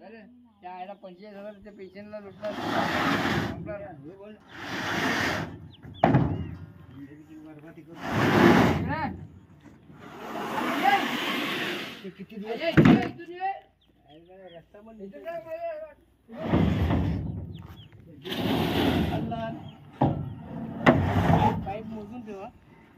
त्या आयला 25,000 त्या पेशंटला लुटणार. किती दिवस रस्ता पाईप मोजून ठेवा.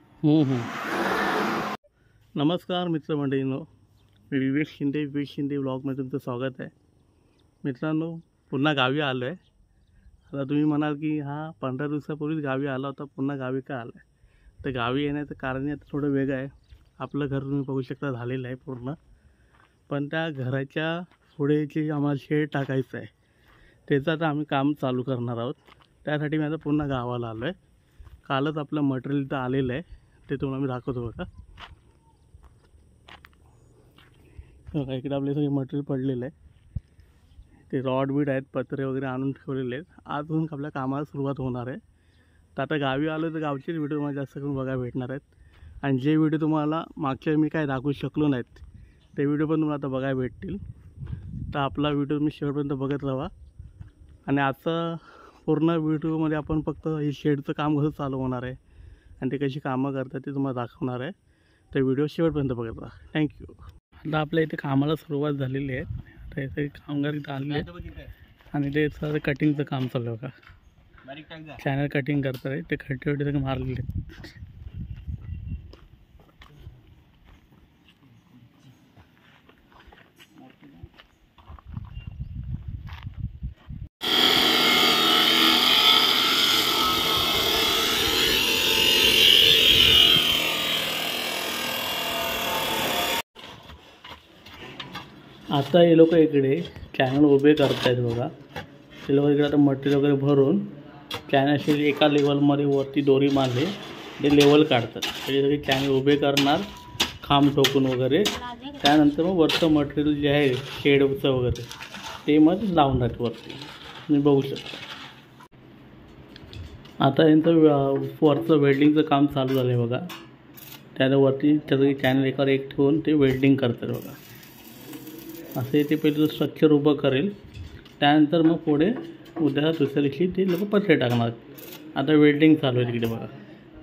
नमस्कार मित्रमंडळींनो, मी विवेक शिंदे ब्लॉगमध्ये तुमचं स्वागत आहे. मित्रांनो, पुन्हा गावी आलो आहे. आता तुम्ही म्हणाल की हा 15 दिवसापूर्वीच गावी आला होता, पुन्हा गावी का आला आहे? तर गावी येण्याचं कारण आता थोडं वेगळं आहे. आपलं घर तुम्ही बघू शकता झालेलं आहे पूर्ण, पण त्या घराच्या पुढे जे आम्हाला शेड टाकायचं आहे त्याचं आता आम्ही काम चालू करणार आहोत. त्यासाठी मी आता पुन्हा गावाला आलो आहे. कालच आपलं मटेरियल इथं आलेलं आहे, ते तुम्हाला मी दाखवतो बघा. इकडे आपले सगळे मटेरियल पडलेलं आहे. ते रॉड बीड आहेत, पत्रे वगैरे आणून ठेवलेले आहेत. आजपासून आपल्या कामाला सुरुवात होणार आहे. तर आता गावी आलो तर गावचेच व्हिडिओ तुम्हाला जास्त करून बघायला भेटणार आहेत. आणि जे व्हिडिओ तुम्हाला मागच्या मी काय दाखवू शकलो नाहीत ते व्हिडिओ पण तुम्हाला आता बघायला भेटतील. तर आपला व्हिडिओ तुम्ही शेवटपर्यंत बघत राहा. आणि आजचा पूर्ण व्हिडिओमध्ये आपण फक्त हे शेडचं काम कसं चालू होणार आहे आणि ते कशी कामं करतात ते तुम्हाला दाखवणार आहे. तर व्हिडिओ शेवटपर्यंत बघत राहा. थँक्यू. आता आपल्या इथे कामाला सुरुवात झालेली आहे. आता इथे कामगार इथं आलेले आहेत आणि ते सगळं कटिंगचं काम चालू आहे बघा. चॅनल कटिंग करतात आहे, ते खड्डे वड्डे सगळे मारलेले आहेत. आता हे लोक इकडे चॅनल उभे करत आहेत बघा. ते लोक इकडे आता मटेरियल वगैरे भरून चॅनल असे एका लेवलमध्ये वरती दोरी मारले ते लेवल काढतात. ते सगळे चॅनल उभे करणार खांब ठोकून वगैरे. त्यानंतर मग वरचं मटेरियल जे आहे शेडचं वगैरे ते मग लावणार वरती. तुम्ही बघू शकता. आता यांचं वरचं वेल्डिंगचं काम चालू झालं आहे बघा. त्यावरती त्याचं चॅनल एकावर एक ठेवून ते वेल्डिंग करतात बघा. असे ते पहिलं स्ट्रक्चर उभं करेल, त्यानंतर मग पुढे उद्या दुसऱ्या दिवशी ते लोक पत्रे टाकणार. आता वेल्डिंग चालू आहे तिकडे बघा.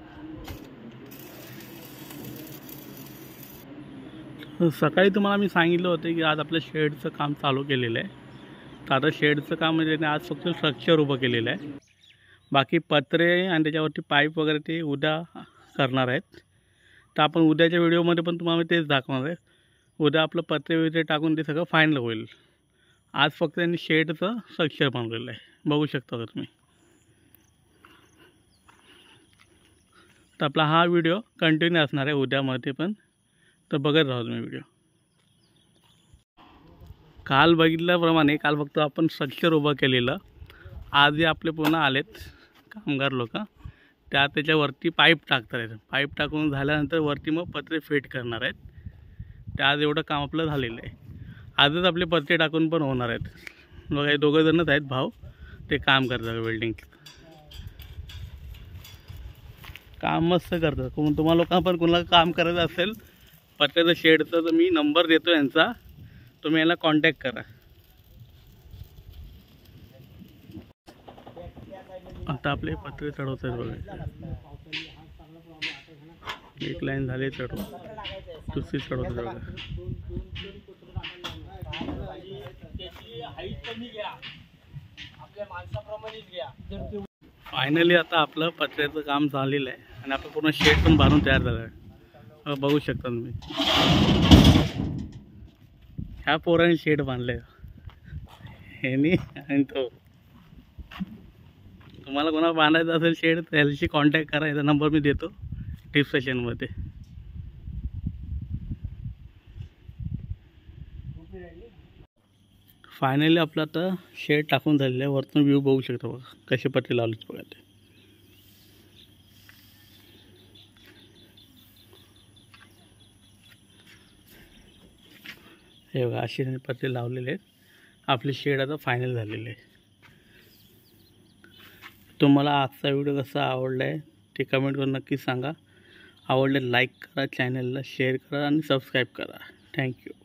सकाळी तुम्हाला मी सांगितलं होतं की आज आपलं शेडचं काम चालू केलेलं आहे. तर आता शेडचं काम म्हणजे त्याने आज फक्त स्ट्रक्चर उभं केलेलं आहे. बाकी पत्रे आणि त्याच्यावरती पाईप वगैरे ते उद्या करणार आहेत. तर आपण उद्याच्या व्हिडिओमध्ये पण तुम्हाला तेच दाखवणार आहे. उद्या आपलं पत्रे वगैरे टाकून ते सगळं फायनल होईल. आज फक्त त्यांनी शेडचं स्ट्रक्चर बनवलेलं आहे, बघू शकता का तुम्ही. तर आपला हा व्हिडिओ कंटिन्यू असणार आहे उद्यामध्ये पण, तर बघत राहा तुम्ही व्हिडिओ. काल बघितल्याप्रमाणे काल फक्त आपण स्ट्रक्चर उभं केलेलं. आज आपले पुन्हा आलेत कामगार लोक. त्याच्यावरती पाईप टाकतात आहेत. पाईप टाकून झाल्यानंतर वरती मग पत्रे फिट करणार आहेत. ते आज एवढं काम आपलं झालेलं आहे. आजच आपले पत्रे टाकून पण होणार आहेत बघा. हे दोघं जणच आहेत भाऊ, ते काम करतात वेल्डिंग काम मस्त करतात. तुम्हाला लोकांना पण कोणाला काम करायचं असेल पत्र्याचं शेडचं तर मी नंबर देतो यांचा, तुम्ही याला कॉन्टॅक्ट करा. आता आपले पत्रे चढवत आहेत बघा. एक लाईन झाली चढवून, दुसरी चढवत बघा. फायनली आता आपलं पत्र्याचं काम झालेलं आहे आणि आपलं पूर्ण शेड पण बांधून तयार झालं आहे. बघू शकता तुम्ही. ह्या पोराने शेड बांधलं ह्यानी आणि तो. तुम्हाला कोणाला बांधायचं असेल शेड तर ह्याच्याशी कॉन्टॅक्ट करा. याचा नंबर मी देतो डिस्क्रिप्शनमध्ये. फायनली आपलं आता शेड टाकून झालेलं आहे. वरतून व्ह्यू बघू शकता बघा कसे पत्रे लावलेत बघा. ते हे बघा असे पत्रे लावलेले आहेत. आपले शेड आता फायनल झालेले आहे. तुम्हाला आजचा व्हिडिओ कसा आवडला आहे ते कमेंट करून नक्की सांगा. आवडले लाईक करा, चॅनलला शेअर करा आणि सबस्क्राईब करा. थँक्यू.